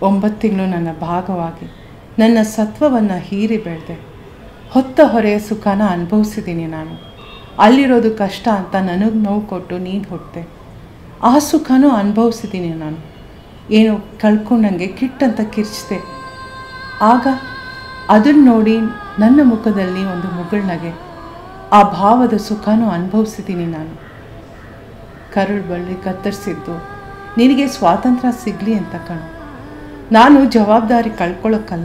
9 ತಿಂಗಳು ನನ್ನ ಭಾಗವಾಗಿ ನನ್ನ ಸತ್ವವನ್ನು ಹೀರಿ ಬೆಳೆದೆ. ಹೊತ್ತ ಹೊರೆಯ ಸುಖನ ಅನುಭವಿಸಿದ್ದೀನಿ ನಾನು. ಅಲ್ಲಿರೋದು ಕಷ್ಟ ಅಂತ ನನಗೆ ನೋವು ಕೊಟ್ಟು ನೀನು ಹುಟ್ಟಿದೆ. ಆ ಸುಖನೂ ಅನುಭವಿಸಿದ್ದೀನಿ ನಾನು. ಏನೋ ಕಳ್ಕೊಂಡಂಗೆ ಕಿಟ್ಟಂತ ಕಿರ್ಚಿದೆ. ಆಗ ಅದನ್ನು ನೋಡಿ ನನ್ನ ಮುಖದಲ್ಲಿ ಒಂದು ಮುಗುಳ್ನಗೆ. ಆ ಭಾವದ ಸುಖನೂ ಅನುಭವಿಸಿದ್ದೀನಿ ನಾನು. ಕರುಳು ಬಳ್ಳಿ ಕತ್ತರಿಸಿದ್ದು ನಿನಗೆ ಸ್ವಾತಂತ್ರ್ಯ ಸಿಗಲಿ ಅಂತ ಕಣು. ನಾನು ಜವಾಬ್ದಾರಿ ಕಳ್ಕೊಳ್ಳೋಕ್ಕಲ್ಲ,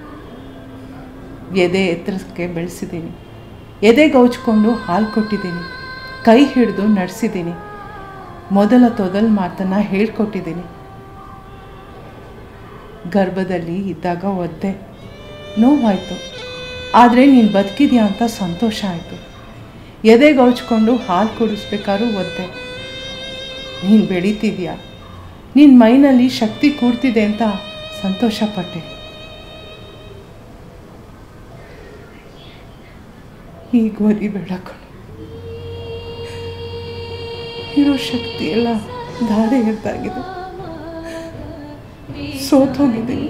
ಎದೆ ಎತ್ತರಕ್ಕೆ ಬೆಳೆಸಿದ್ದೀನಿ. ಎದೆ ಗೌಚ್ಕೊಂಡು ಹಾಲು ಕೊಟ್ಟಿದ್ದೀನಿ, ಕೈ ಹಿಡಿದು ನಡೆಸಿದ್ದೀನಿ, ಮೊದಲ ತೊದಲು ಮಾತನ್ನು ಹೇಳ್ಕೊಟ್ಟಿದ್ದೀನಿ. ಗರ್ಭದಲ್ಲಿ ಇದ್ದಾಗ ಒದ್ದೆ, ನೋವಾಯಿತು. ಆದರೆ ನೀನು ಬದುಕಿದ್ಯಾ ಅಂತ ಸಂತೋಷ ಆಯಿತು. ಎದೆ ಗೌಚ್ಕೊಂಡು ಹಾಲು ಕುಡಿಸ್ಬೇಕಾದ್ರೂ ಒದ್ದೆ. ನೀನು ಬೆಳೀತಿದ್ಯಾ, ನಿನ್ನ ಮೈನಲ್ಲಿ ಶಕ್ತಿ ಕೂಡ್ತಿದೆ ಅಂತ ಸಂತೋಷಪಟ್ಟೆ. ಈಗ ಒದಿಬೇಡ ಕಣು. ಇರೋ ಶಕ್ತಿ ಎಲ್ಲ ಧಾರೆ ಎದ್ದಾಗಿದೆ. ಸೋತೋಗಿದ್ದೀನಿ.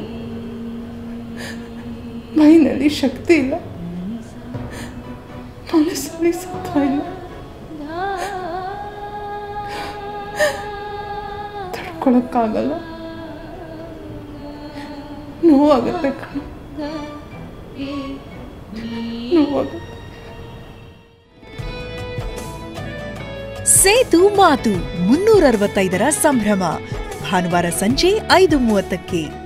ಮೈನಲ್ಲಿ ಶಕ್ತಿ ಇಲ್ಲ, ಮನಸ್ಸಲ್ಲಿ ಸತ್ವ ಇಲ್ಲ. ತಡ್ಕೊಳಕ್ಕಾಗಲ್ಲ. ನೋವಾಗುತ್ತೆ ಕಣು, ನೋವಾಗುತ್ತೆ. ಸೇತು ಮಾತು 365ರ ಸಂಭ್ರಮ ಭಾನುವಾರ ಸಂಜೆ 5:30ಕ್ಕೆ.